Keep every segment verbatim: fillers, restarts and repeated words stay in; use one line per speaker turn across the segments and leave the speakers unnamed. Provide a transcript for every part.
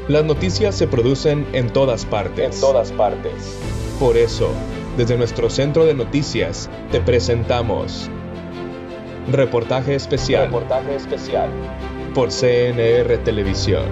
Las noticias se producen en todas partes.
En todas partes.
Por eso, desde nuestro centro de noticias, te presentamos Reportaje Especial.
Reportaje Especial.
Por C N R Televisión.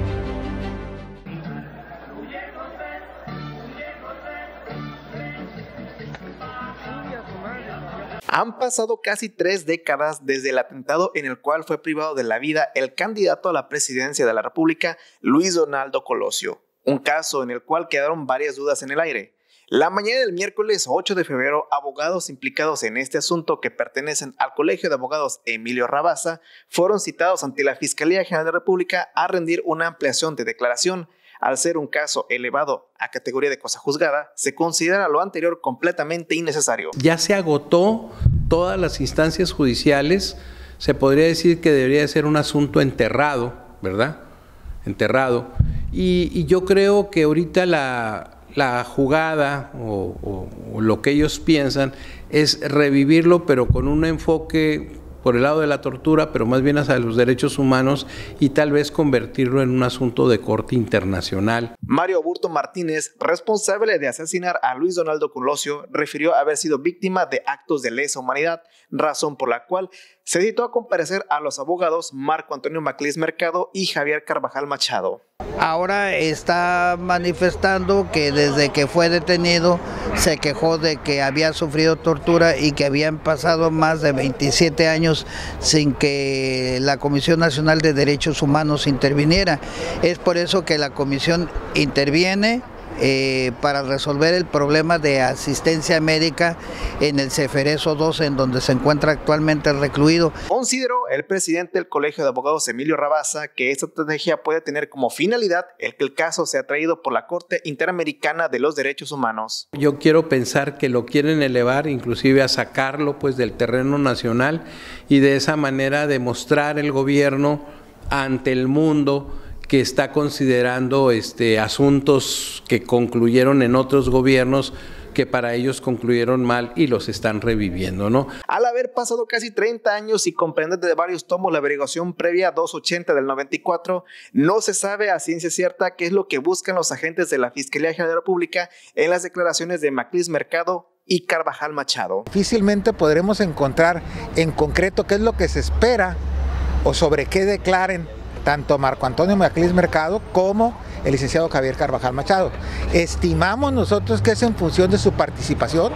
Han pasado casi tres décadas desde el atentado en el cual fue privado de la vida el candidato a la presidencia de la República, Luis Donaldo Colosio, un caso en el cual quedaron varias dudas en el aire. La mañana del miércoles ocho de febrero, abogados implicados en este asunto que pertenecen al Colegio de Abogados Emilio Rabasa fueron citados ante la Fiscalía General de la República a rendir una ampliación de declaración. Al ser un caso elevado a categoría de cosa juzgada, se considera lo anterior completamente innecesario.
Ya se agotó todas las instancias judiciales, se podría decir que debería ser un asunto enterrado, ¿verdad? Enterrado. Y, y yo creo que ahorita la, la jugada o, o, o lo que ellos piensan es revivirlo, pero con un enfoque por el lado de la tortura, pero más bien hacia los derechos humanos y tal vez convertirlo en un asunto de corte internacional.
Mario Aburto Martínez, responsable de asesinar a Luis Donaldo Colosio, refirió haber sido víctima de actos de lesa humanidad, razón por la cual se citó a comparecer a los abogados Marco Antonio Maclis Mercado y Javier Carvajal Machado.
Ahora está manifestando que desde que fue detenido se quejó de que había sufrido tortura y que habían pasado más de veintisiete años sin que la Comisión Nacional de Derechos Humanos interviniera. Es por eso que la comisión interviene eh, para resolver el problema de asistencia médica en el Ceferezo dos, en donde se encuentra actualmente recluido.
Consideró el presidente del Colegio de Abogados Emilio Rabasa que esta estrategia puede tener como finalidad el que el caso sea traído por la Corte Interamericana de los Derechos Humanos.
Yo quiero pensar que lo quieren elevar inclusive a sacarlo pues del terreno nacional y de esa manera demostrar el gobierno ante el mundo que está considerando este, asuntos que concluyeron en otros gobiernos que para ellos concluyeron mal y los están reviviendo, ¿no?
Al haber pasado casi treinta años y comprender de varios tomos la averiguación previa doscientos ochenta del noventa y cuatro, no se sabe a ciencia cierta qué es lo que buscan los agentes de la Fiscalía General de la República en las declaraciones de Maclis Mercado y Carvajal Machado.
Difícilmente podremos encontrar en concreto qué es lo que se espera o sobre qué declaren tanto Marco Antonio Maclis Mercado como el licenciado Javier Carvajal Machado. Estimamos nosotros que es en función de su participación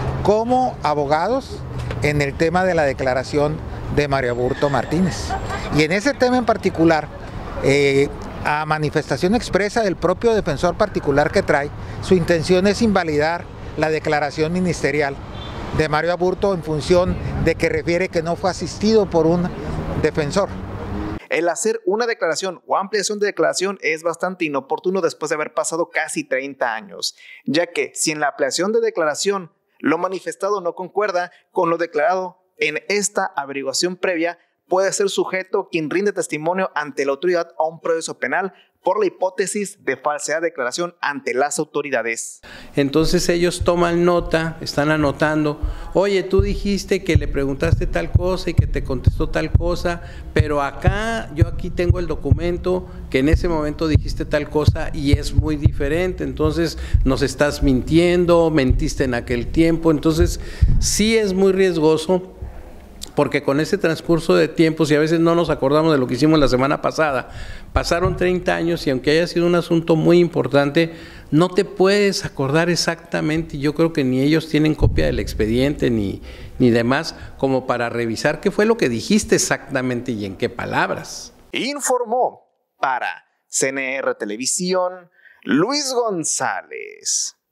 como abogados en el tema de la declaración de Mario Aburto Martínez. Y en ese tema en particular, eh, a manifestación expresa del propio defensor particular que trae, su intención es invalidar la declaración ministerial de Mario Aburto en función de que refiere que no fue asistido por un defensor.
El hacer una declaración o ampliación de declaración es bastante inoportuno después de haber pasado casi treinta años, ya que si en la ampliación de declaración lo manifestado no concuerda con lo declarado en esta averiguación previa, puede ser sujeto quien rinde testimonio ante la autoridad a un proceso penal por la hipótesis de falsedad de declaración ante las autoridades.
Entonces ellos toman nota, están anotando, oye, tú dijiste que le preguntaste tal cosa y que te contestó tal cosa, pero acá, yo aquí tengo el documento que en ese momento dijiste tal cosa y es muy diferente, entonces nos estás mintiendo, mentiste en aquel tiempo, entonces sí es muy riesgoso. Porque con ese transcurso de tiempos, y a veces no nos acordamos de lo que hicimos la semana pasada, pasaron treinta años y aunque haya sido un asunto muy importante, no te puedes acordar exactamente, y yo creo que ni ellos tienen copia del expediente ni, ni demás, como para revisar qué fue lo que dijiste exactamente y en qué palabras.
Informó para C N R Televisión Luis González.